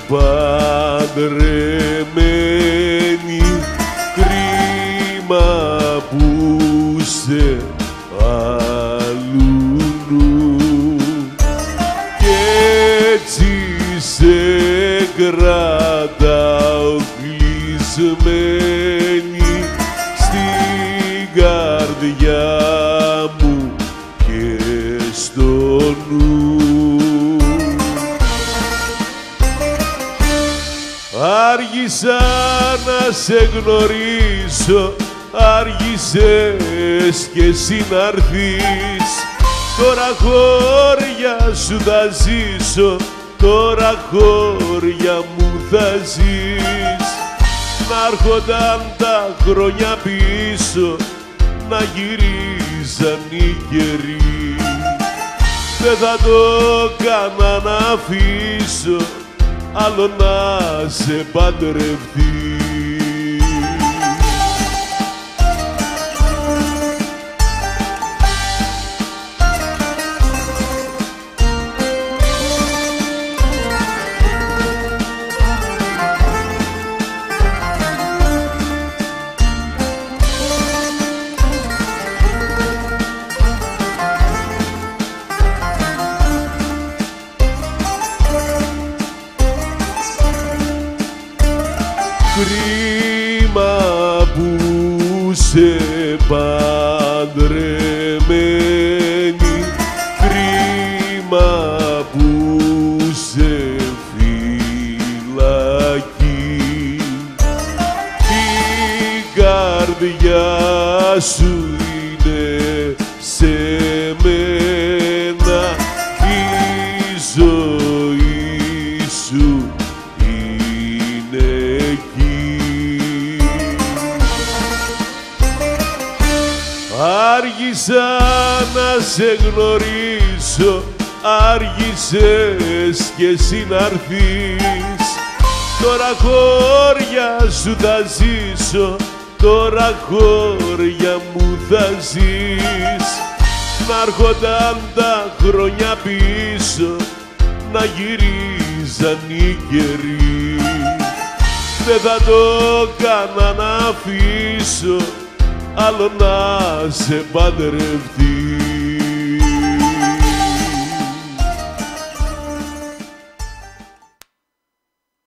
παντρεμένη, κρίμα που σε αλλού κι έτσι σε κρατάω κλεισμένη στην καρδιά μου και στο νου. Άργησα να σε γνωρίσω, άργησες κι εσύ να'ρθείς. Τώρα χώρια σου θα ζήσω, τώρα χώρια μου θα ζεις. Να'ρχονταν τα χρόνια πίσω, να γυρίζαν οι καιροί. Δεν θα το κάνα να αφήσω άλλο να σε παντρευτεί. Κρίμα που σε παντρεμένη, κρίμα που σε φυλακή. Η καρδιά σου είναι σε μένα, η ζωή σου είναι εκεί. Άργησα να σε γνωρίσω, άργησες κι εσύ να'ρθείς. Τώρα χώρια σου θα ζήσω, τώρα χώρια μου θα ζεις. Να'ρχονταν τα χρόνια πίσω, να γυρίζαν οι καιροί. Δεν θα το κάνα να αφήσω άλλο να σε παντρευτεί.